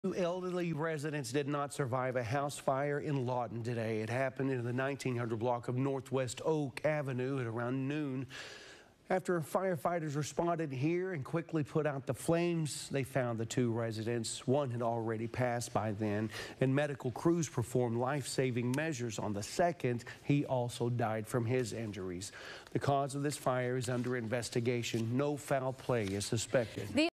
Two elderly residents did not survive a house fire in Lawton today. It happened in the 1900 block of Northwest Oak Avenue at around noon. After firefighters responded here and quickly put out the flames, they found the two residents. One had already passed by then, and medical crews performed life-saving measures on the second. He also died from his injuries. The cause of this fire is under investigation. No foul play is suspected.